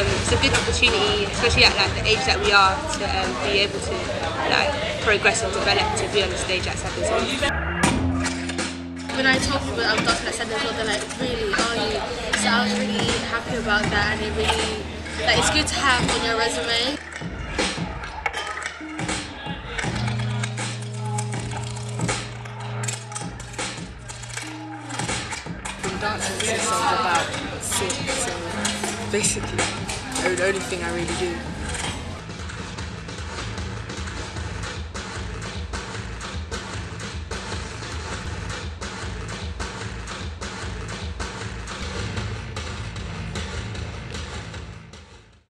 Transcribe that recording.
it's a good opportunity, especially at like the age that we are, to be able to like progress and develop to be on the stage at Seven Seas. When I told people that I was dancing at Seven Seas, they're like, really, are you? So I was really happy about that, and it really, like, it's good to have on your resume. Dancing since I was about 6, so basically the only thing I really do.